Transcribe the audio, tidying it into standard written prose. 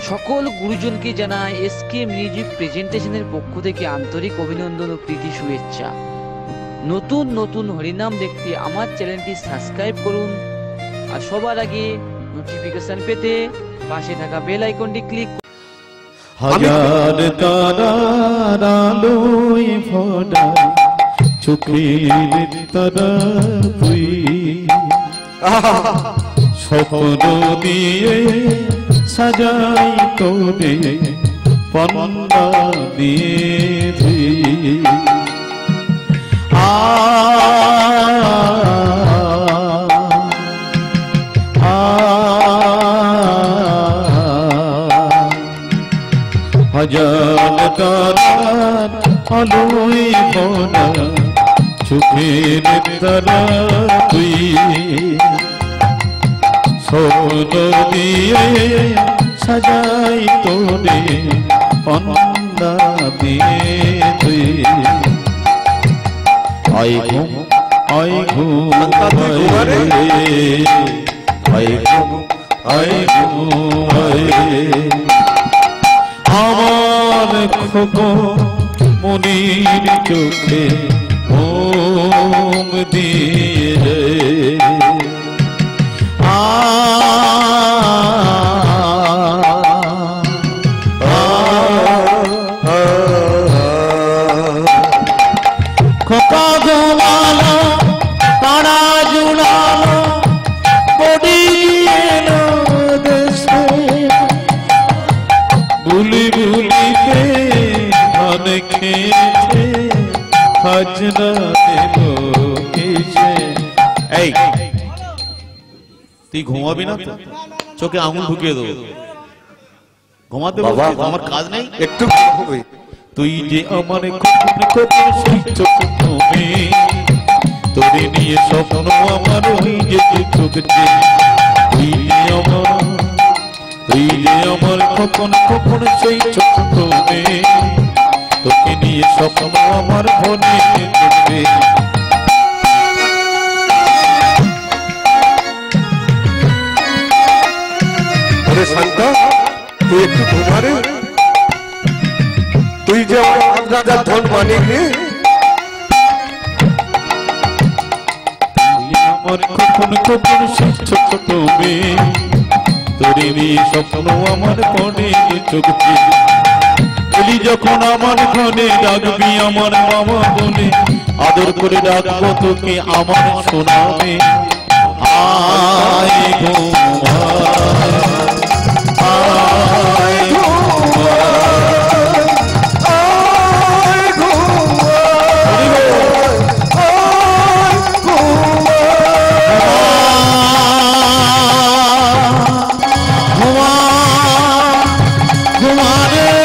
সকল গুরুজনকে জানায় SK music প্রেজেন্টেশনের পক্ষ থেকে আন্তরিক অভিনন্দন ও প্রীতি শুভেচ্ছা। নতুন নতুন হরিনাম দেখতে আমার চ্যানেলটি সাবস্ক্রাইব করুন আর সবার আগে নোটিফিকেশন পেতে পাশে থাকা বেল আইকনটি ক্লিক করুন। হাজার তারার আলোয় ভরা চোখের তারা তুই, স্বপ্ন দিয়ে সাজাই তোরে পন্না দিয়ে তুই। হাজার তারার আলোয় ভরা চোখের তারা তুই, স্বপ্ন দিয়ে সাজাই তোরে পন্না দিয়ে তুই। আই ঘুম আই ঘুম আই ঘুম আই ঘুম আমার খোকো মনির চোখে ঘুম দিয়ে খোকা ঘুমালো তারা জুড়ালো বডি এলো দেশে, বুলি বুলিতে ধান খেয়েছে খাজনা দেব কিসে। এই তুই ঘুমাবি না? চোখে আঙুল ঢুকিয়ে দেবো। ঘুমাতে বাবা আমার কাজ নেই, একটু ঘুমাবি। তুই যে আমার কখন কখন সেই চোখ ঘুমে, তোরে নিয়ে স্বপ্ন আমার ওই যে চোখ, তুই যে আমার কখন কখন সেই চোখ ঘুমে, তোকে নিয়ে স্বপ্ন আমার মনে দেখবে। আরে শান্তা, তুই একটু ঘুমারে। তুই যে আমার রাজার ধন মানিক রে। আমার কখন কখন সেই ছোট তুমি, তোরে নিয়ে স্বপ্ন আমার মনে চোখে। বলি যখন আমার ঘরে ডাকবি আমার মামা বলে, আদর করে ডাকবো তোকে আমার সোনামে। আয় ঘুমা ঘুমা ঘুমা রে